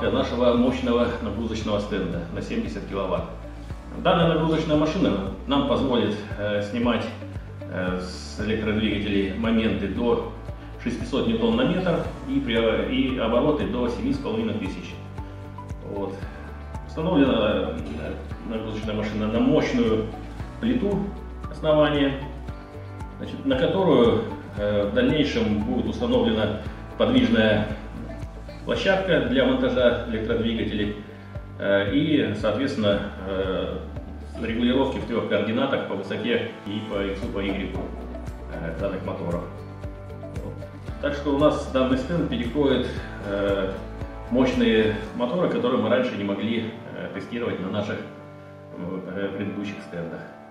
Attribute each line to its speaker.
Speaker 1: установка нашего мощного нагрузочного стенда на 70 киловатт. Данная нагрузочная машина нам позволит снимать с электродвигателей моменты до 600 ньютон на метр и обороты до 7500. Вот. Установлена нагрузочная машина на мощную плиту основания, значит, на которую в дальнейшем будет установлена подвижная площадка для монтажа электродвигателей и, соответственно, регулировки в 3 координатах по высоте и по X, по Y данных моторов. Так что у нас данный стенд перекроет мощные моторы, которые мы раньше не могли тестировать на наших предыдущих стендах.